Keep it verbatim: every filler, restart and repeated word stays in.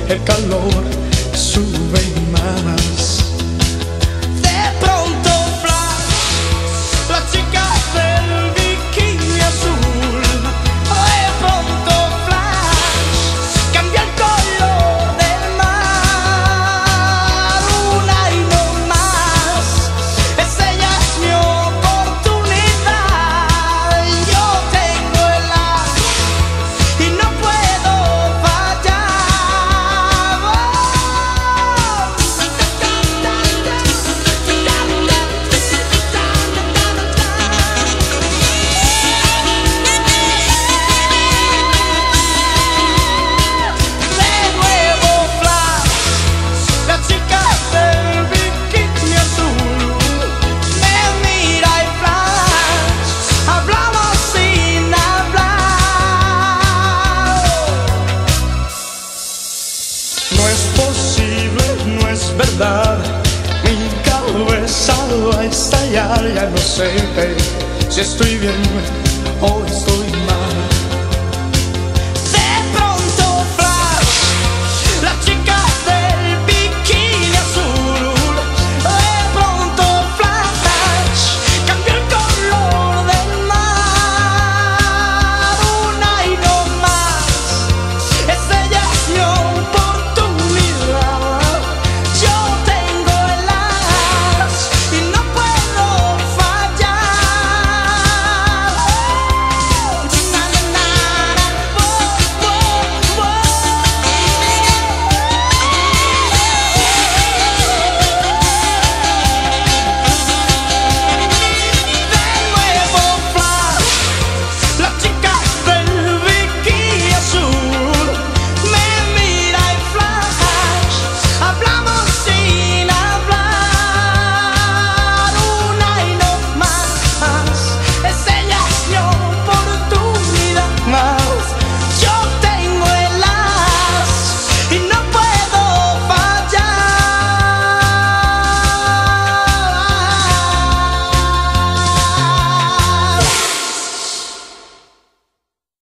el calor sube más. De pronto flash, la chica del bikini azul. De pronto flash, cambia el color del mar. Una y no más, es ella es mi oportunidad. Yo tengo el as y no puedo fallar. De nuevo flash, la chica del bikini azul me mira y flash, hablamos sin hablar. No es posible, no es verdad, mi cabeza va a estallar. Ya no sé si estoy bien o estoy